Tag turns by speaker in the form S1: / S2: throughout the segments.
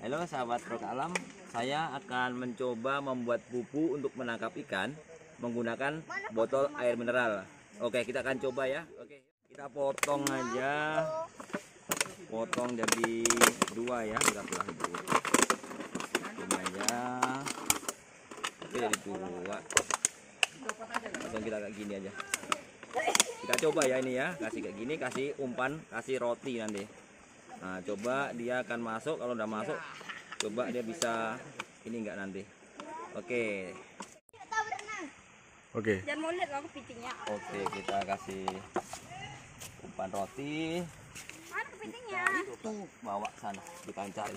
S1: Halo sahabat Trok Alam, saya akan mencoba membuat pupu untuk menangkap ikan menggunakan botol air mineral. Oke, kita akan coba ya. Oke, kita potong aja, potong jadi dua ya, kita belah dulu. Ini aja, oke jadi dua. Langsung kita kayak gini aja. Kita coba ya ini ya, kasih kayak gini, kasih umpan, kasih roti nanti. Nah, coba dia akan masuk. Kalau udah masuk, coba dia bisa ini enggak nanti. Oke.
S2: Oke.
S3: Jangan mau lihat aku pitingnya.
S1: Oke, kita kasih umpan roti.
S3: Mana kepitingnya?
S1: Tuh, bawa sana, kita cari.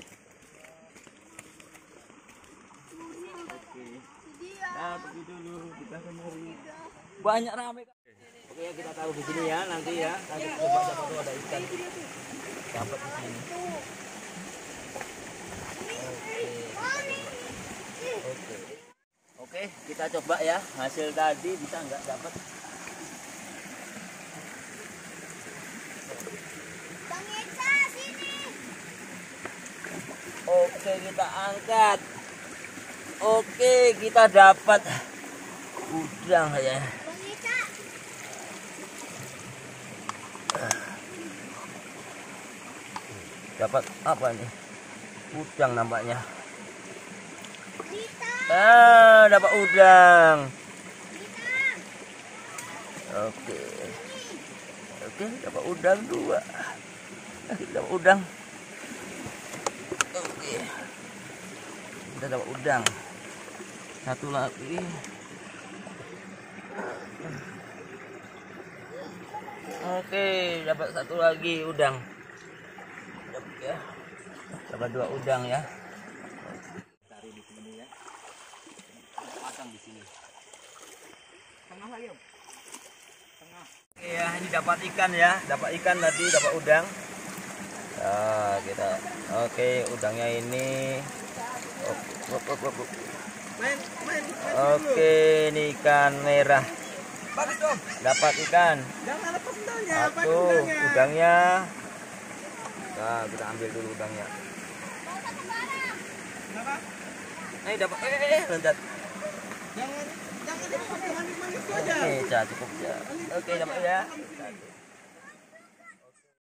S1: Oke. Nah, pergi dulu, kita akan nyari. Banyak rame. Oke, kita taruh di sini ya nanti ya. Nanti coba dapat tuh ada ikan. Dapat di sini. Oke. Oke, kita coba ya. Hasil tadi bisa nggak dapat?
S3: Bang Eca, sini.
S1: Oke, kita angkat. Oke, kita dapat udang ya.
S3: Bang Eca.
S1: Dapat apa nih? Udang nampaknya.
S3: Rita.
S1: Dapat udang.
S3: Rita.
S1: Oke. Oke, dapat udang dua. Dapat udang. Oke. Kita dapat udang. Satu lagi. Oke, dapat satu lagi udang. Dapat ya. Dapat dua udang ya. Taruh di sini ya. Pasang di sini. Tengah lagi, Om. Tengah. Oke ya, ini dapat ikan ya. Dapat ikan tadi, dapat udang. Nah, kita. Oke, udangnya ini. Oke, ini ikan merah. Dapat ikan. Satu, udangnya. Nah, kita ambil dulu udangnya. Dapat. Loncat. Jangan dipakai manis-manis aja. Oke, cukup ya. Oke, dapat ya.